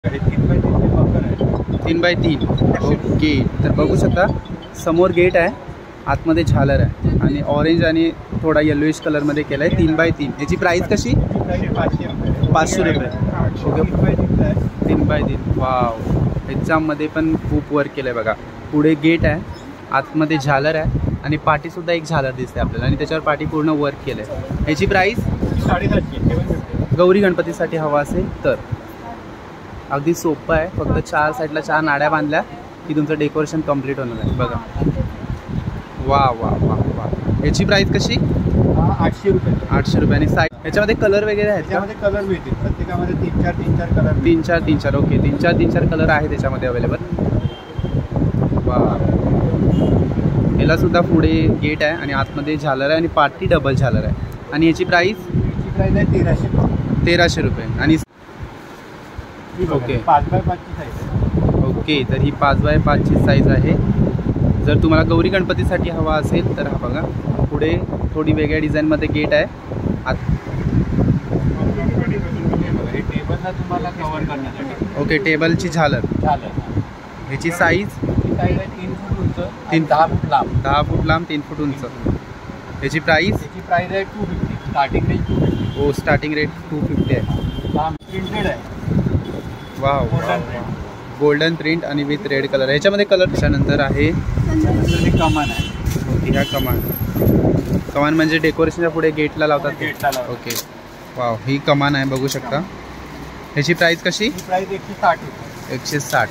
3x3 okay. तर बघू शकता समोर गेट आहे, आतमध्ये झालर आहे आणि ऑरेंज आणि थोडा येलोइश कलरमध्ये केलं आहे. 3x3. याची प्राईस कशी? 500 रुपये. ओके. 3x3. वाव. ह्याच्यामध्ये पण खूप वर्क केलं आहे बघा. पुढे गेट आहे, आतमध्ये झालर आहे आणि पाठीसुद्धा एक झालर दिसते आपल्याला आणि त्याच्यावर पाठी पूर्ण वर्क केलं आहे. ह्याची प्राईस 750. गौरी गणपतीसाठी हवा असेल तर अगदी सोपं आहे. फक्त 4 साईडला 4 नाड्या बांधल्या की तुमचं डेकोरेशन कम्प्लीट होणार आहे बघा. वा वा वा वा. याची प्राईस कशी? 800 रुपये. 800 रुपये. आणि साईड ह्याच्यामध्ये कलर वगैरे आहेत? त्यामध्ये कलर मिळतील प्रत्येकामध्ये 3-4 कलर. 3-4 ओके. 3-4 कलर आहे त्याच्यामध्ये अवेलेबल. वा. याला सुद्धा पुढे गेट आहे आणि आतमध्ये झालर आहे आणि पाठी डबल झालर आहे. आणि याची प्राईस आहे 1300 रुपये. आणि ओके 5x5 ची साईज आहे. ओके. तर ही 5x5 ची साईज आहे. जर तुम्हाला गौरी गणपतीसाठी हवा असेल तर हा बघा. पुढे थोडी वेगळ्या डिझाईनमध्ये गेट आहे. टेबलला तुम्हाला कव्हर करण्यासाठी. ओके. टेबलची झालर. ह्याची साईज आहे 3 फूट उंच, 10 फूट लांब. 10 फूट लांब, 3 फूट उंच. याची प्राईस आहे 250. Starting rate 250. हो, स्टार्टिंग रेट 250 आहे. लांब प्रिंटेड आहे. वाव. गोल्डन प्रिंट आणि विथ रेड कलर. याच्यामध्ये कलर त्याच्यानंतर आहे कमान आहे. ओके. ह्या कमान म्हणजे डेकोरेशनच्या पुढे गेटला लावतात. ओके. वाव. ही कमान आहे बघू शकता. ह्याची प्राईस कशी? प्राईस 160 रुपये. 160.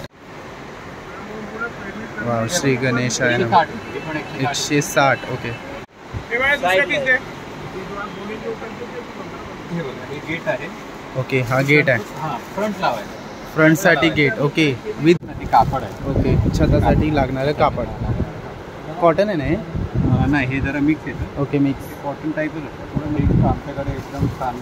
वाव. श्री गणेश आहे ना. 160. ओके. गेट आहे. ओके. हा गेट आहे. फ्रंट लावायचं. फ्रंटसाठी गेट. ओके. विथ कापड आहे. ओके. छतासाठी लागणारं कापड. कॉटन आहे ना हे? नाही, हे जरा मिक्स येतं. ओके. मिक्स कॉटन टाईपच आहे. थोडं मिक्स आमच्याकडे एकदम छान.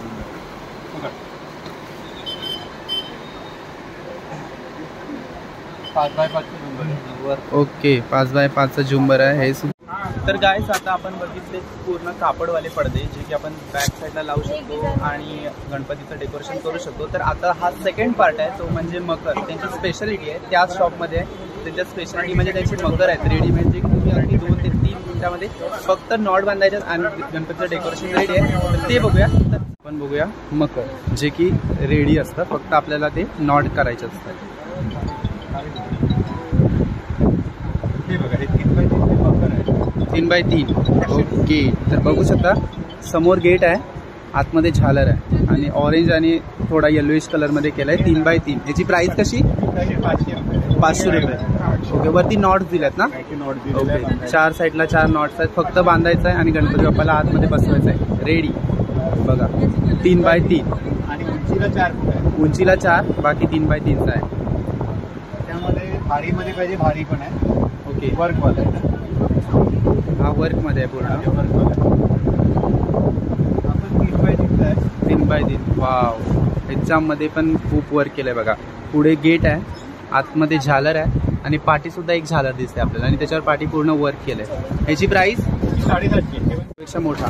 5x5 झुंबर. ओके. 5x5 झुंबर आहे हे. तर गाईस आता आपण बघितले पूर्ण कापडवाले पडदे जे की आपण बॅक साईडला लावू शकतो आणि गणपतीचं डेकोरेशन करू शकतो. तर आता हा सेकंड पार्ट आहे, तो म्हणजे मकर. त्यांची स्पेशालिटी आहे त्याच शॉपमध्ये. त्यांच्या स्पेशालिटी म्हणजे त्यांचे मकर आहेत रेडीमेड, जे तुम्ही अगदी 2 ते 3 मिनिटामध्ये फक्त नॉट बांधायच्यात आणि गणपतीचं डेकोरेशन रेडी आहे. तर ते बघूया. तर आपण बघूया मकर, जे की रेडी असतं, फक्त आपल्याला ते नॉट करायचे असतात. हे बघा, हे 3x3 मकर आहे. 3x3 okay. तर बघू शकता समोर गेट आहे, आतमध्ये झालर आहे आणि ऑरेंज आणि थोडा येलोइश कलरमध्ये केलं आहे. 3x3. याची प्राईस कशी? 500 रुपये. ओके. वरती नॉट्स दिल्यात ना? ओके. 4 साईडला 4 नॉट्स आहेत. फक्त बांधायचं आहे आणि गणपती बाप्पाला आतमध्ये बसवायचं आहे. रेडी बघा. 3x3 आणि उंचीला 4 फूट आहे. उंचीला 4, बाकी 3x3चा आहे. त्यामध्ये भारीमध्ये पाहिजे, भारी पण आहे. ओके. वर्कवाला आहे. हा वर्कमध्ये आहे पूर्ण. आपण 3x3 आहे. 3x3. वाव. ह्याच्यामध्ये पण खूप वर्क केलं आहे बघा. पुढे गेट आहे, आतमध्ये झालर आहे आणि पाठीसुद्धा एक झालर दिसते आपल्याला आणि त्याच्यावर पाठी पूर्ण वर्क केलं आहे. ह्याची प्राईस 750 पेक्षा मोठा.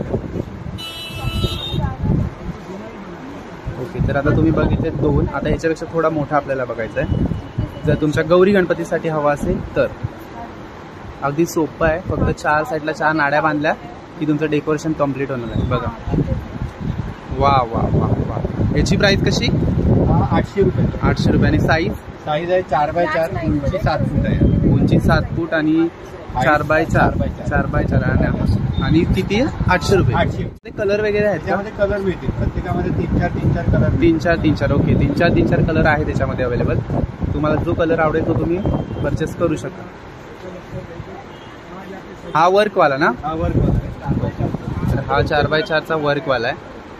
ओके. तर आता तुम्ही बघितले 2. आता ह्याच्यापेक्षा थोडा मोठा आपल्याला बघायचा आहे. जर तुमच्या गौरी गणपतीसाठी हवा असेल तर अगदी सोपं आहे. फक्त 4 साईडला 4 नाड्या बांधल्या की तुमचं डेकोरेशन कम्प्लीट होणार आहे बघा. वा वा वा वा. याची प्राईस कशी? 800 रुपये. 800 रुपये. आणि साईज आहे 4x4, उंची 7 फूट आहे. उंची 7 फूट आणि 4x4 आणि किती आहे? 800 रुपये. 800. कलर वगैरे आहेत त्यामध्ये कलर मिळतील प्रत्येकामध्ये 3-4 कलर. 3-4 ओके. 3-4 कलर आहे त्याच्यामध्ये अवेलेबल. तुम्हाला जो कलर आवडेल तो तुम्ही परचेस करू शकता. हा वर्कवाला ना? हा वर्कवाला. तर हा 4x4चा वर्कवाला आहे.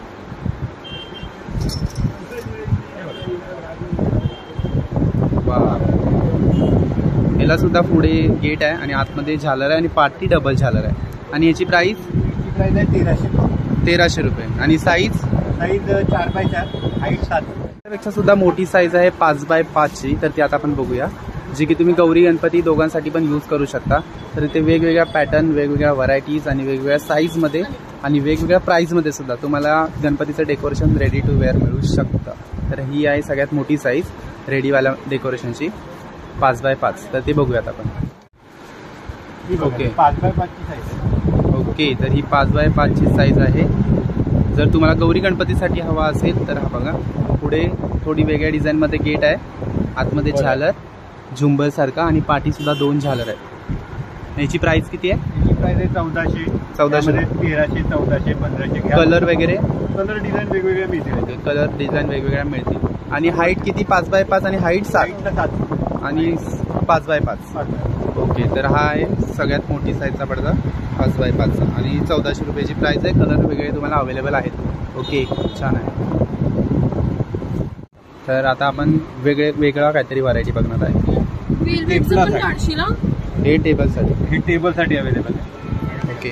वा. याला सुद्धा पुढे गेट आहे आणि आतमध्ये झालर आहे आणि पाठी डबल झालर आहे. आणि याची प्राईस आहे 1300 रुपये. आणि साईज 4x4, हाईट 7. त्यापेक्षा सुद्धा मोठी साईज आहे 5x5ची. तर ती आता आपण बघूया, जी की तुम्ही गौरी गणपती दोघांसाठी पण यूज करू शकता. तर इथे वेगवेगळ्या पॅटर्न, वेगवेगळ्या व्हरायटीज आणि वेगवेगळ्या साईजमध्ये आणि वेगवेगळ्या प्राईजमध्ये सुद्धा तुम्हाला गणपतीचं डेकोरेशन रेडी टू वेअर मिळू शकतं. तर ही आहे सगळ्यात मोठी साईज. रेडीवाल्या डेकोरेशनची 5x5, तर ते बघूयात आपण. Okay 5x5ची size. ओके, तर ही 5x5ची साईज आहे. जर तुम्हाला गौरी गणपतीसाठी हवा असेल तर हा बघा, पुढे थोडी वेगळ्या डिझाईनमध्ये गेट आहे, आतमध्ये झालर झुंबर सारखा आणि पाठीसुद्धा 2 झालर आहेत. याची प्राइस किती आहे? याची प्राइस आहे 1400. 1400, 1300, 1400, 1500. कलर वगैरे? कलर डिझाईन वेगवेगळ्या मिळतील. कलर डिझाईन वेगवेगळ्या मिळतील. आणि हाईट किती? 5x5 आणि हाईट 7 आणि 5x5. ओके, तर हा आहे सगळ्यात मोठी साईजचा पडदा 5x5चा आणि 1400 रुपयाची प्राइस आहे. कलर वेगळे तुम्हाला अवेलेबल आहेत. ओके, छान आहे. तर आता आपण वेगळा काहीतरी व्हरायटी बघणार आहे. हे टेबलसाठी? हे टेबलसाठी अवेलेबल आहे. ओके,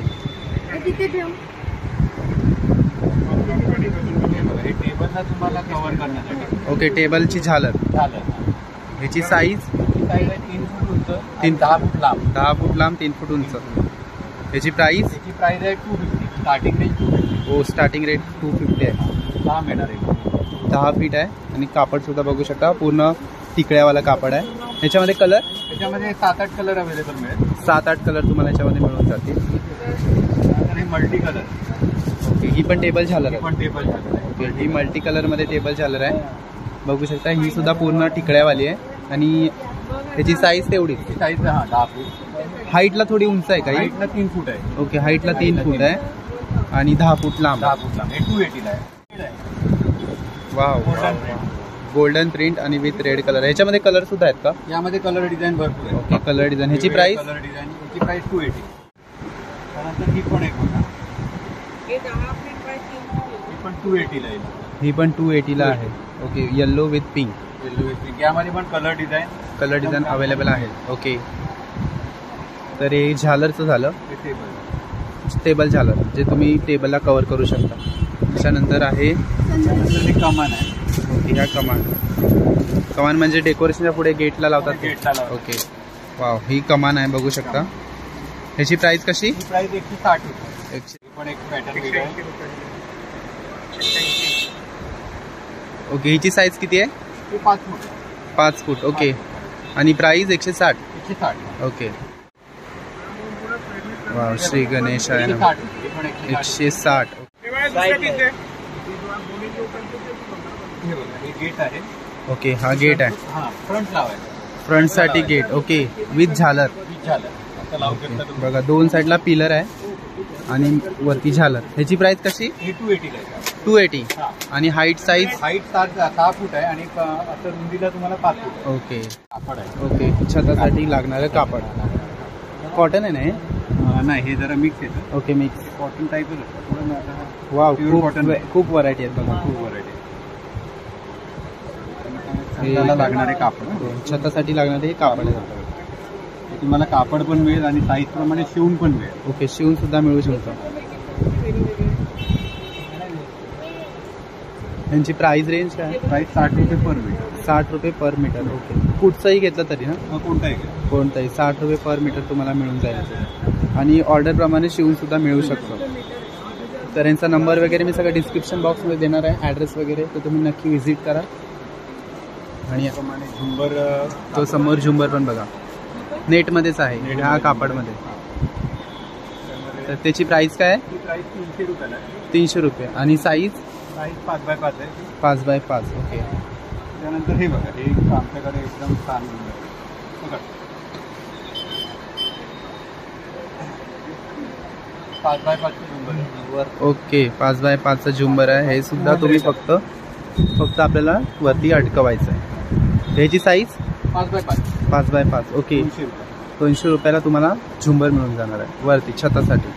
हे टेबलला तुम्हाला कव्हर करण्यासाठी. ओके, टेबलची झालर. ह्याची साईज? साईज आहे 3 फूट उंच, 10 फूट लांब. 10 फूट लांब, 3 फूट उंच. याची प्राइस? याची प्राइस आहे 250. Starting range 250. हो, स्टार्टिंग रेट 250 आहे. 10 मीटर आहे. 10 फीट आहे आणि कापड सुद्धा बघू शकता, पूर्ण टिकळ्यावाला कापड आहे. ह्याच्यामध्ये कलर? त्याच्यामध्ये 7-8 कलर अवेलेबल मिळेल. 7-8 कलर तुम्हाला याच्यामध्ये मिळून जातील. आणि मल्टी कलर. ओके, ही पण टेबल झालर आहे. पण टेबल झालर आहे. ओके, ही मल्टी कलरमध्ये टेबल झालर आहे. बघू शकता, ही सुद्धा पूर्ण टिकळ्यावाली आहे आणि त्याची साईज तेवढी? साईज 10 फूट. हाईटला थोडी उंच आहे का? हाईटला 3 फूट आहे. ओके, हाईटला 3 फूट आहे आणि 10 फूट लांब. 10 फूट लांब. हे 280 आहे. वाव, गोल्डन प्रिंट आणि विथ रेड कलर. याच्यामध्ये कलर सुद्धा आहेत का? यामध्ये कलर डिझाईन भरपूर आहे. Okay, colour design. ह्याची प्राइस? कलर डिझाईन याची प्राइस 280. त्यानंतर ही पण एक बघा, ही पण 280 ला आहे. ही पण 280 ला आहे. Okay, yellow with pink. यामध्ये पण कलर डिझाईन अवेलेबल आहे. ओके, तर हे झालरचं झालं. टेबल झालर जे तुम्ही टेबलला कव्हर करू शकता. त्याच्यानंतर आहे कमान आहे. ओके, ह्या कमान म्हणजे डेकोरेशनच्या पुढे गेटला लावतात. ओके, वाव, ही कमान आहे बघू शकता. ह्याची प्राइस कशी? प्राइस 160 रुपये. पण एक पॅटर्न वेगळा आहे. ओके, हिची साईज किती आहे? 5 फूट. 5 फूट. ओके, आणि price 160. Okay, wow, Shri Ganesh आहे ना. 160. गेट आहे. ओके, हा गेट आहे. फ्रंट लावायचा. फ्रंट साठी गेट. ओके, विथ झालर. बघा, 2 साईडला पिलर आहे आणि वरती झालर. ह्याची प्राइस कशी? 280. आणि हाईट साईज? हाईट 6 फूट आहे आणि असं रुंदीला तुम्हाला 5 फूट. ओके, कापड आहे. ओके, छतासाठी लागणारं कापड. कॉटन आहे ना हे? नाही, हे जरा मिक्स येतं. ओके, मिक्स कॉटन टाईपच. वाव, खूप व्हरायटी आहेत बघा. खूप व्हरायटी. त्याला लागणारे कापड, छतासाठी लागणारे कापड आहे. तुम्हाला कापड पण मिळेल आणि साईज प्रमाणे शिवून पण मिळेल. ओके, शिवून सुद्धा मिळू शकतो. यांची प्राइस रेंज काय? प्राइस 60 रुपये पर मीटर. 60 रुपये पर मीटर. ओके, कुठचंही घेतलं तरी ना? कोणताही 60 रुपये पर मीटर तुम्हाला मिळून जाईल आणि ऑर्डरप्रमाणे शिवून सुद्धा मिळू शकतो. तर यांचा नंबर वगैरे मी सगळं डिस्क्रिप्शन बॉक्समध्ये देणार आहे, ॲड्रेस वगैरे, तर तुम्ही नक्की व्हिजिट करा. आणि झुंबर, तो समोर झुंबर पण बघा, नेटमध्येच आहे, ह्या कापडमध्ये. तर त्याची प्राइस काय आहे? 300 रुपये. 300 रुपये. आणि साईज? 5x5 आहे. 5x5. ओके, त्यानंतर हे बघा, हे आमच्याकडे एकदम छान बघा, 5x5चं झुंबर. ओके, 5x5चं झुंबर आहे. हे सुद्धा तुम्ही फक्त आपल्याला वरती अडकवायचं आहे. ह्याची साईज? 5x5. ओके, 200 रुपयाला तुम्हाला झुंबर मिळून जाणार आहे वरती छतासाठी.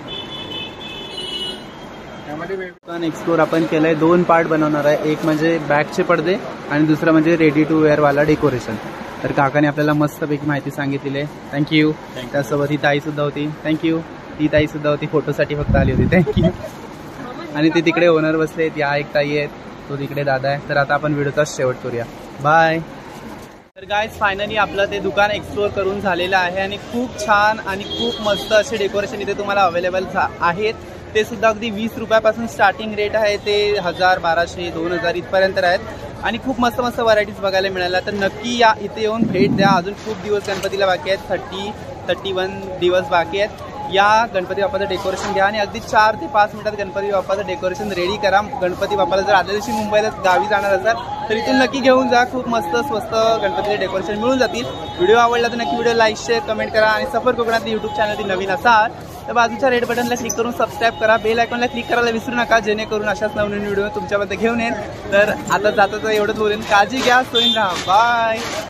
दुकान एक्सप्लोर आपण केलं आहे. 2 पार्ट बनवणार आहे. एक म्हणजे बॅगचे पडदे आणि दुसरं म्हणजे रेडी टू वेअरवाला डेकोरेशन. तर काकाने आपल्याला मस्तपैकी माहिती सांगितलेली आहे. थँक्यू. त्यासोबत ही ताईसुद्धा होती. थँक्यू. ती ताईसुद्धा होती, फोटोसाठी फक्त आली होती. थँक्यू. आणि ते तिकडे ओनर बसले आहेत. या एक ताई आहेत, तो तिकडे दादा आहे. तर आता आपण व्हिडिओचा शेवट करूया. बाय. तर गाईज, फायनली आपलं ते दुकान एक्सप्लोर करून झालेलं आहे आणि खूप छान आणि खूप मस्त असे डेकोरेशन इथे तुम्हाला अवेलेबल आहेत. ते सुद्धा अगदी 20 रुपयापासून स्टार्टिंग रेट आहे. ते 1000, 1200, 2000 इथपर्यंत आहेत. आणि खूप मस्त मस्त व्हरायटीज बघायला मिळाल्या. तर नक्की या इथे येऊन भेट द्या. अजून खूप दिवस गणपतीला बाकी आहेत, 31 दिवस बाकी आहेत. या गणपती बाप्पाचं डेकोरेशन घ्या आणि अगदी 4 ते 5 मिनिटात गणपती बाप्पाचं डेकोरेशन रेडी करा. गणपती बाप्पाला जर आदल्या दिवशी मुंबईला गावी जाणार असाल तर इथून नक्की घेऊन जा. खूप मस्त स्वस्त गणपतीचे डेकोरेशन मिळून जातील. व्हिडिओ आवडला तर नक्की व्हिडिओ लाईक शेअर कमेंट करा आणि सफर कोकणात यूट्यूब चॅनलवरती नवीन असाल तर बाजूच्या रेड बटनला क्लिक करून सबस्क्राईब करा. बेल आयकॉनला क्लिक करायला विसरू नका, जेणेकरून अशाच नवीन व्हिडिओ तुमच्यामध्ये घेऊन येईल. तर आता जाता एवढंच बोलेन. काळजी घ्या, सोयीन राहा. बाय.